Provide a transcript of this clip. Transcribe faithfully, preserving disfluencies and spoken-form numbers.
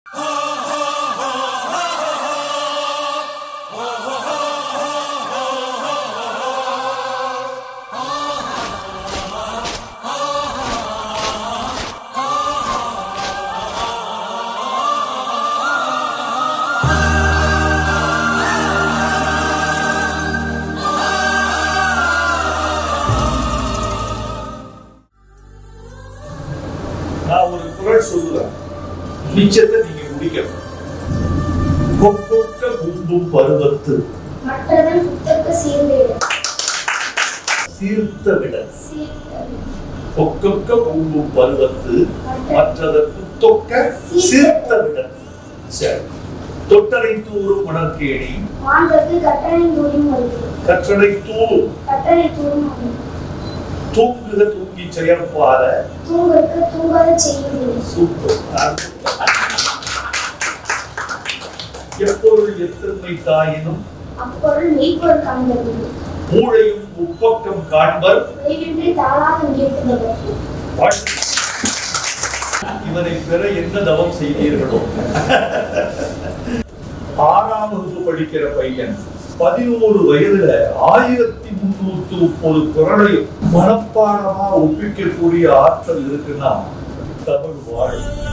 நான் ஒரு குரல் சொல்லுவேன், நிச்சயத்தை நீங்க முடிக்கணும். கொக்கொக்க கும்பும் பருவத்து மற்றவன் புத்தக சீர்தேட சீர்த்த விட. கொக்கொக்க கும்பும் பருவத்து மற்றதற்கு தொக்க சீர்த்த விட. சரி. தொட்டனை தூரும் மணற்கேணி மாந்தற்கு கற்றனை தூரும் வருது. கற்றனை தூரும் கற்றனை தூரும் வருது. தூங்குக தூங்கி செயற்பார தூங்குக்கு தூங்காத செய்யும். சூப்பர். எப்பொருள் எத்தன்மை தாயினும் அப்பொருள் மெய்ப்பொருள் காண்பது. மூளையும் உப்பக்கம் காண்பர் விளைவின்றி தாளாக கேட்கிறவர். இவனை பெற என்ன தவம் செய்தீர்களோ. ஆறாம் வகுப்பு படிக்கிற பையன் பதினோரு வயதுல ஆயிரத்தி முன்னூத்தி முப்பது குரலையும் மனப்பாடமா ஒப்பிக்கக்கூடிய ஆற்றல் இருக்குன்னா தமிழ் வாழும்.